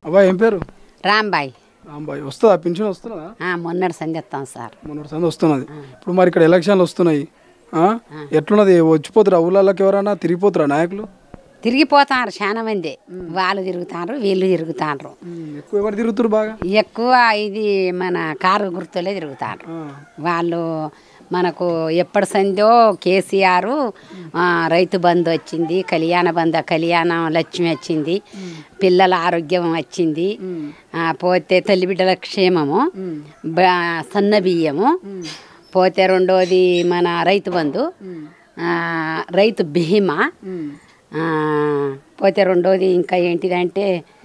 అబ్బాయి ఏం పేరు? రాంబాయ్. రాంబాయ్ వస్తుందా పింఛన్ వస్తున్నదా? మొన్నటి సంధి వస్తాం సార్. మొన్నటి సంధి వస్తున్నది. ఇప్పుడు మరి ఇక్కడ ఎలక్షన్లు వస్తున్నాయి, ఎట్లున్నది? వచ్చిపోతురా ఊళ్ళకి? ఎవరైనా తిరిగిపోతురా నాయకులు? తిరిగిపోతారు చాలా మంది. వాళ్ళు తిరుగుతారు, వీళ్ళు తిరుగుతారు. ఎక్కువ ఎవరు తిరుగుతారు బాగా? ఎక్కువ ఇది మన కారు గుర్తులే తిరుగుతారు వాళ్ళు. మనకు ఎప్పటి సందో కేసీఆర్ రైతు బంధు వచ్చింది, కళ్యాణం లక్ష్మి వచ్చింది, పిల్లల ఆరోగ్యం వచ్చింది, పోతే తల్లిబిడ్డల క్షేమము, సన్న బియ్యము, పోతే రెండోది మన రైతు బంధు, రైతు బీమా, పోతే రెండోది ఇంకా ఏంటిదంటే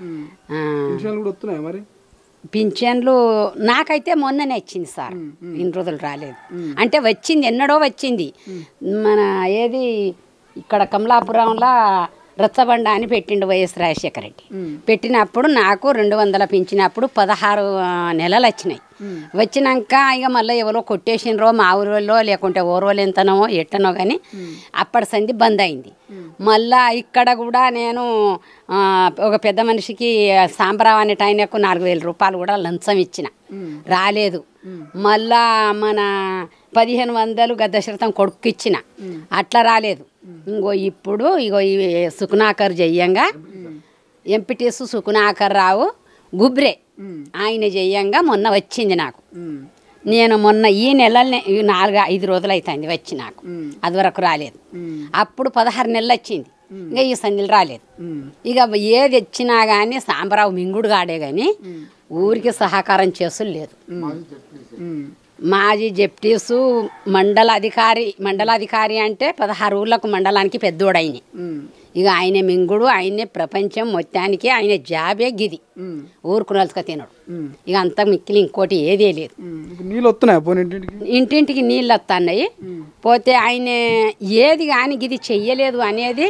మరి పింఛన్లు నాకైతే మొన్ననే వచ్చింది సార్. ఇన్ని రోజులు రాలేదు. అంటే వచ్చింది, ఎన్నడో వచ్చింది. మన ఏది ఇక్కడ కమలాపురంలో రచ్చబండ అని పెట్టిండు వైఎస్ రాజశేఖర రెడ్డి. పెట్టినప్పుడు నాకు 200 పింఛినప్పుడు 16 నెలలు వచ్చినాయి. వచ్చినాక ఇక మళ్ళీ ఎవరో కొట్టేసినరో మా ఊరిలో, లేకుంటే ఓరోలు ఎంతనో ఎట్టనో కానీ అప్పటి సంది బంద్ అయింది. మళ్ళా ఇక్కడ కూడా నేను ఒక పెద్ద మనిషికి సాంబరావు అనే ఆయనకు 4000 రూపాయలు కూడా లంచం ఇచ్చిన, రాలేదు. మళ్ళా మన 1500 గద్దశరథం కొడుకు ఇచ్చిన, అట్లా రాలేదు. ఇప్పుడు ఈ సుకునాకర్ జయ్యంగా ఎంపీటీస్ సుకునాకర్ రావు గుబ్రే ఆయన జయ్యంగా మొన్న వచ్చింది నాకు. నేను మొన్న ఈ నెలలనే 4-5 రోజులు అవుతుంది వచ్చి, నాకు అది వరకు రాలేదు. అప్పుడు 16 నెలలు వచ్చింది. ఇంకా ఈ సందులు రాలేదు. ఇక ఏది వచ్చినా కానీ సాంబరావు మింగుడు గాడే కానీ ఊరికి సహకారం చేసులు లేదు. మాజీ జెప్టీసు మండలాధికారి అంటే 16 ఊళ్ళకు మండలానికి పెద్దోడైన. ఇక ఆయన మింగుడు, ఆయనే ప్రపంచం మొత్తానికి, ఆయన జాబే గిది. ఊరుకు నలుసుక తినడు. ఇక అంత మిక్కిలి ఇంకోటి ఏదే లేదు. నీళ్ళు వస్తున్నాయి, ఇంటింటికి నీళ్ళు వస్తున్నాయి. పోతే ఆయన ఏది కానీ గిది చెయ్యలేదు అనేది.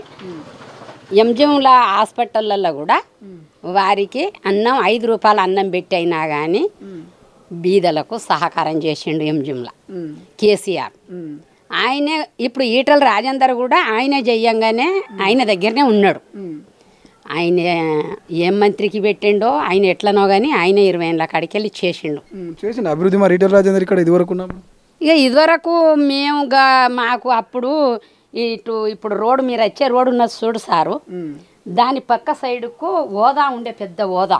ఎంజిఎంల హాస్పిటళ్ళల్లో కూడా వారికి అన్నం 5 రూపాయల అన్నం పెట్టి అయినా కానీ బీదలకు సహకారం చేసిండు ఎంజిఎంల కేసీఆర్. ఆయనే ఇప్పుడు ఈటల రాజేందర్ కూడా ఆయనే చెయ్యంగానే ఆయన దగ్గరనే ఉన్నాడు. ఆయన ఏం మంత్రికి పెట్టిండో ఆయన ఎట్లనో కానీ ఆయన 20 ఏళ్ళ కాడికి వెళ్ళి చేసిండు అభివృద్ధి. మరి ఈటల రాజేందర్ ఇక్కడ ఇదివరకు ఇక ఇదివరకు మేము మాకు అప్పుడు ఇప్పుడు రోడ్డు మీరు వచ్చే రోడ్డు ఉన్నది చూడు సారు, దాని పక్క సైడుకు ఓదా ఉండే, పెద్ద ఓదా.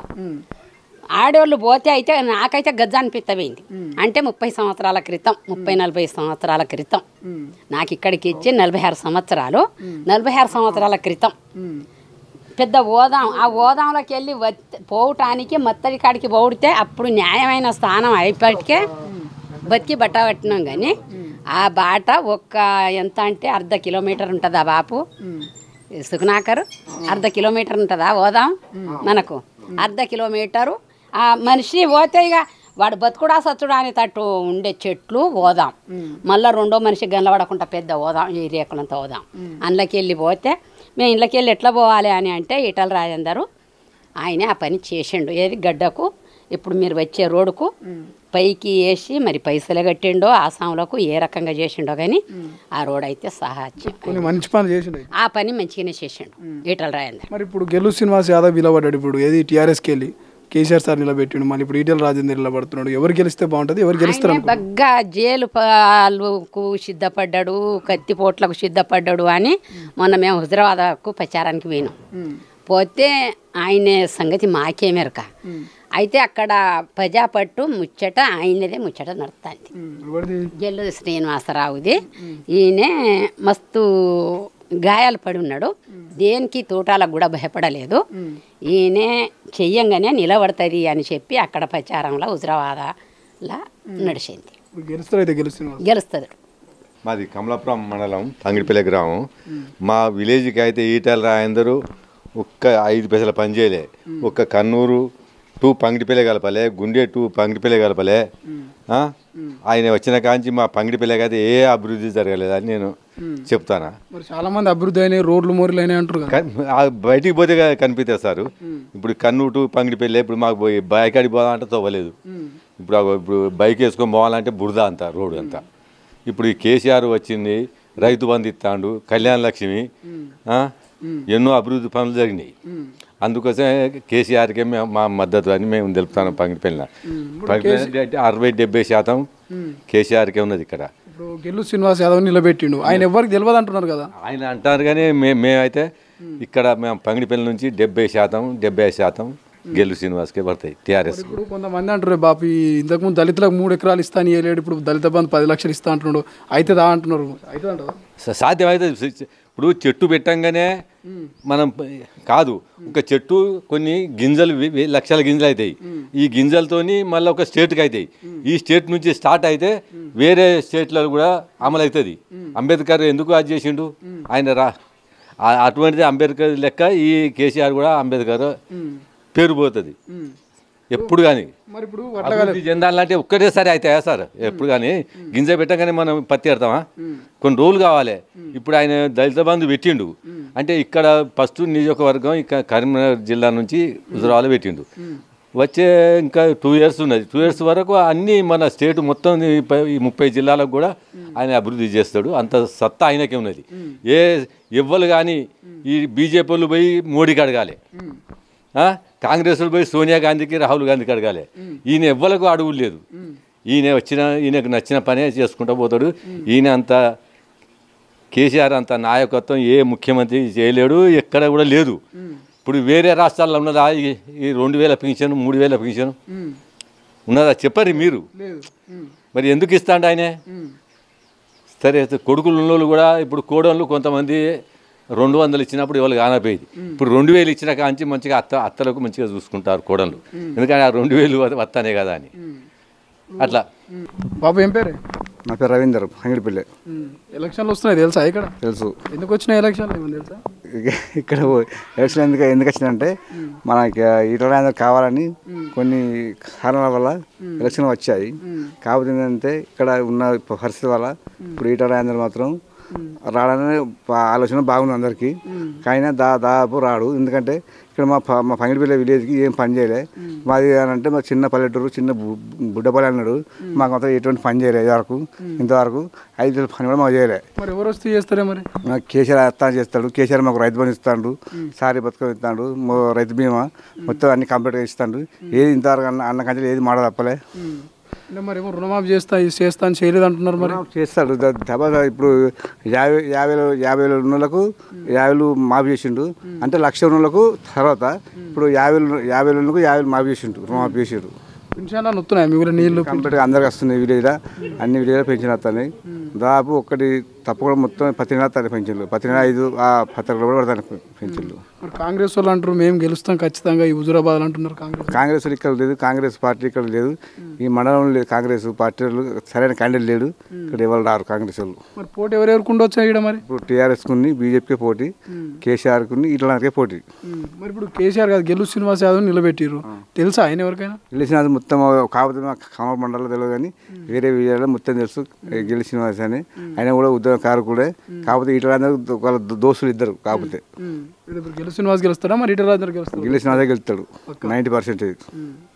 ఆడవాళ్ళు పోతే అయితే నాకైతే గజ్జ అనిపిస్తపోయింది. అంటే 30 సంవత్సరాల క్రితం, 30-40 సంవత్సరాల క్రితం. నాకు ఇక్కడికి ఇచ్చి 46 సంవత్సరాలు, 46 సంవత్సరాల క్రితం పెద్ద ఓదాం. ఆ ఓదాంలోకి వెళ్ళి పోవటానికి మత్తడి కాడికి పోడితే అప్పుడు న్యాయమైన స్థానం అయిపోయికే బతికి బట్ట పట్టినాం. కానీ ఆ బాట ఎంత అంటే 1/2 కిలోమీటర్ ఉంటుంది. ఆ బాపు సుకునాకర్ 1/2 కిలోమీటర్ ఉంటుందా ఓదాం మనకు, 1/2 కిలోమీటరు. ఆ మనిషి పోతే ఇక వాడు బతుకుడా సచ్చుడా అనే తట్టు ఉండే చెట్లు ఓదాం. మళ్ళీ రెండో మనిషి గనలబడకుండా పెద్ద ఓదాం, ఈ రేకులంతా ఓదాం. అందులోకి వెళ్ళి పోతే మేము ఇళ్ళకి వెళ్ళి ఎట్లా పోవాలి అని అంటే ఈటల రాజేందరు ఆయనే ఆ పని చేసిండు. ఏది గడ్డకు ఇప్పుడు మీరు వచ్చే రోడ్డుకు పైకి వేసి మరి పైసలు కట్టిండో ఆసాములకు ఏ రకంగా చేసిండో కానీ ఆ రోడ్ అయితే మంచి పని చేసిండు. ఆ పని మంచిగానే చేసిండు ఈటల రాజేందర్. మరి ఇప్పుడు గెల్లు శ్రీనివాస్ యాదవ్ నిలబడ్డాడు. ఇప్పుడు ఏది TRSకి వెళ్ళి కేసీఆర్ సార్ నిలబెట్టిండు. మళ్ళీ ఇప్పుడు ఈటల రాజేందర్ నిలబడుతున్నాడు. ఎవరు గెలిస్తే బాగుంటుంది? ఎవరు గెలుస్తారు? బగ్గా జైలు పాలకు సిద్ధపడ్డాడు, కత్తిపోట్లకు సిద్ధపడ్డాడు అని మొన్న మేము హుజురాబాద్కు ప్రచారానికి పోయినాం. పోతే ఆయన సంగతి మాకేమెరక. అయితే అక్కడ ప్రజాపట్టు ముచ్చట ఆయనదే ముచ్చట నడుస్తుంది. జల్లు శ్రీనివాసరావుది. ఈయనే మస్తు గాయాలు పడి ఉన్నాడు. దేనికి తోటాలకు కూడా భయపడలేదు. ఈయనే చెయ్యంగానే నిలబడుతుంది అని చెప్పి అక్కడ ప్రచారంలో హుజురాబాద్లా నడిచింది. గెలుస్తుంది. మాది కమలాపురం మండలం తంగిడిపల్లి గ్రామం. మా విలేజ్కి అయితే ఈటల రాజేందరు ఒక్క 5 పైసల పని చేయలే. ఒక్క కన్నూరు టు పంగిడిపల్లి కలపలే, గుండె టు పంగిడిపల్లి కలపలే. ఆయన వచ్చిన కాంచి మా పంగిడిపల్లికి అయితే ఏ అభివృద్ధి జరగలేదు అని నేను చెప్తానా. చాలా మంది అభివృద్ధి అయినాయి, రోడ్లు మోర్లు అయినాయి అంటారు. బయటికి పోతే కనిపిస్తుంది సార్. ఇప్పుడు కన్నూరు టు పంగిడిపల్లి ఇప్పుడు మాకు పోయి బైకాడికి పోదామంటే తవ్వలేదు. ఇప్పుడు బైక్ వేసుకొని పోవాలంటే బురద అంతా రోడ్డు అంతా. ఇప్పుడు ఈ కేసీఆర్ వచ్చింది, రైతు బంధు ఇస్తాడు, కళ్యాణ లక్ష్మి, ఎన్నో అభివృద్ధి పనులు జరిగినాయి. అందుకోసమే కేసీఆర్కే మా మద్దతు అని మేము తెలుపుతాను. పంగిడిపల్లిన 60-70% కేసీఆర్కే ఉన్నది ఇక్కడ. ఇప్పుడు గెల్లు శ్రీనివాస్ యాదవ్ నిలబెట్టిండు, ఆయన ఎవరికి తెలియదు అంటున్నారు కదా. ఆయన అంటారు కానీ మేమైతే ఇక్కడ మేము పంగిడిపల్లి నుంచి 70% గెల్లు శ్రీనివాస్కే పడతాయి TRS. ఇప్పుడు కొంతమంది అంటారు బాపి ఇంతకుముందు దళితులకు 3 ఎకరాలు ఇస్తా అని ఇవ్వలేడు, ఇప్పుడు దళిత బంధు 10 లక్షలు ఇస్తా అంటున్నాడు, అవుతుందా అంటున్నారు. అవుతుందంటారా? సాధ్యమైతే ఇప్పుడు చెట్టు పెట్టంగానే మనం కాదు, ఒక చెట్టు కొన్ని గింజలు లక్షల గింజలు అవుతాయి. ఈ గింజలతోని మళ్ళీ ఒక స్టేట్కి అవుతాయి. ఈ స్టేట్ నుంచి స్టార్ట్ అయితే వేరే స్టేట్లలో కూడా అమలు అవుతుంది. అంబేద్కర్ ఎందుకు అది చేసిండు? ఆయన అటువంటిది అంబేద్కర్ లెక్క ఈ కేసీఆర్ కూడా అంబేద్కర్ పేరు పోతుంది ఎప్పుడు. కానీ మరి ఇప్పుడు అభివృద్ధి చెందాలంటే ఒక్కటేసారి అవుతాయా సార్? ఎప్పుడు కానీ గింజ పెట్టగానే మనం పత్తి పెడతామా? కొన్ని రోజులు కావాలి. ఇప్పుడు ఆయన దళిత బంధు పెట్టిండు అంటే ఇక్కడ ఫస్ట్ నియోజకవర్గం ఇక్కడ కరీంనగర్ జిల్లా నుంచి హుజురాబాద్ పెట్టిండు. వచ్చే ఇంకా 2 years ఉన్నది. 2 years వరకు అన్నీ మన స్టేట్ మొత్తం ఈ 30 జిల్లాలకు కూడా ఆయన అభివృద్ధి చేస్తాడు. అంత సత్తా ఆయనకే ఉన్నది. ఎవ్వరు కానీ ఈ BJP వాళ్ళు పోయి మోడీకి అడగాలి, కాంగ్రెస్ పోయి సోనియా గాంధీకి రాహుల్ గాంధీకి అడగాలి. ఈయన ఎవ్వరకు అడుగులు లేదు. ఈయనకు నచ్చిన పనే చేసుకుంటూ పోతాడు. ఈయన అంత కేసీఆర్ అంత నాయకత్వం ఏ ముఖ్యమంత్రి చేయలేడు, ఎక్కడ కూడా లేదు. ఇప్పుడు వేరే రాష్ట్రాల్లో ఉన్నదా ఈ 2000 పింఛను 3000 పింఛను ఉన్నదా చెప్పరు మీరు? మరి ఎందుకు ఇస్తాండు ఆయనే? సరే కొడుకులు ఉన్నోళ్ళు కూడా ఇప్పుడు కోడళ్ళు కొంతమంది 200 ఇచ్చినప్పుడు ఇవాళ కానపోయేది. ఇప్పుడు 2000 ఇచ్చిన కాంచి మంచిగా అత్తలకు మంచిగా చూసుకుంటారు కోడళ్ళు, ఎందుకంటే ఆ 2000 వస్తానే కదా అని. అట్లా. బాబు ఏం పేరు? నా పేరు రవీందర్, అంగిడిపల్లి. ఎలక్షన్లు వస్తున్నాయి తెలుసా? ఇక్కడ తెలుసు. ఎందుకు వచ్చినాయి ఎలక్షన్లు ఏమన్నా తెలుసా? ఇక్కడ ఎలక్షన్ ఎందుకు వచ్చిందంటే మనకి ఈటల కావాలని కొన్ని కారణాల వల్ల ఎలక్షన్ వచ్చాయి. కాకపోతే ఏంటంటే ఇక్కడ ఉన్న పరిస్థితి వల్ల ఇప్పుడు ఈటల మాత్రం రావడానికి ఆలోచన బాగుంది అందరికీ. కానీ దాదాపు రాడు. ఎందుకంటే ఇక్కడ మా పంగిడిపల్లి విలేజ్కి ఏం పని చేయలే. మాది అంటే మా చిన్న పల్లెటూరు, చిన్న బుడ్డపల్లి అన్నాడు. మాకు మాత్రం ఎటువంటి పని చేయలేదు ఇంతవరకు 5 పని కూడా మాకు చేయలే. మరి ఎవరు వస్తే చేస్తారే? మరి మాకు కేసీఆర్ అత్తాను చేస్తాడు. కేసీఆర్ మాకు రైతు బంధు ఇస్తాడు, సారీ బతుకం ఇస్తాడు, రైతు బీమా మొత్తం అన్ని కంప్లీట్గా ఇస్తాడు. ఏది ఇంతవరకు అన్న కంచెలు ఏది మాట తప్పలే. మరి ఏమో రుణమాఫీ చేస్తా అని చేయలేదు అంటున్నారు. మరి చేస్తాడు. ఇప్పుడు 50,000 ఉన్నోళ్ళకు 50,000 మాఫీ చేసిండు. అంటే 1,00,000 ఉన్నోళ్ళకు తర్వాత ఇప్పుడు 50,000 మాఫీ చేసిండు, రుణమాఫీ చేసిండు. పెన్షన్లు వస్తున్నాయి మీ ఊళ్ళో? నీళ్ళు కంప్లీట్గా అందరికి వస్తున్నాయి. విలేజ్లో అన్ని విలేజ్లో పెన్షన్ వస్తున్నాయి. దాదాపు ఒకటి తప్పకుండా మొత్తం 10 నెలలు వస్తాయి పెన్షన్లు. 10 నెలలు 5 10 కూడా పడతాయి పెన్షన్లు. మరి కాంగ్రెస్ వాళ్ళు అంటారు మేము గెలుస్తాం ఖచ్చితంగా ఈ హుజురాబాద్ అంటున్నారు. కాంగ్రెస్ ఇక్కడ లేదు, కాంగ్రెస్ పార్టీ ఇక్కడ లేదు, ఈ మండలంలో లేదు. కాంగ్రెస్ పార్టీ సరైన క్యాండిడేట్ లేడు. ఇక్కడ ఎవరు రారు కాంగ్రెస్ వాళ్ళు. మరి పోటీ ఎవరెవరికి ఉండొచ్చు ఇక్కడ? మరి ఇప్పుడు TRS కు BJPకి పోటీ, కేసీఆర్ కు ఇట్లాకే పోటీ. మరి ఇప్పుడు కేసీఆర్ కాదు గెల్లు శ్రీనివాస్ యాదవ్ నిలబెట్టిర్రు, తెలుసా ఆయన ఎవరికైనా? గెలిచిన మొత్తం కాకపోతే కమల మండలం తెలియదు కానీ వేరే విజయాలు మొత్తం తెలుసు. గెల్లు శ్రీనివాస్ అని ఆయన కూడా ఉద్యోగ కారకుడే. కాకపోతే ఇట్లా వాళ్ళ దోస్తులు ఇద్దరు. కాకపోతే గెల్లు శ్రీనివాస్ గెలుస్తాడా? మరి ఇటు రాజేందర్ గెలుస్తాడు? గెల్లు శ్రీనివాసే గెలుస్తాడు 90%.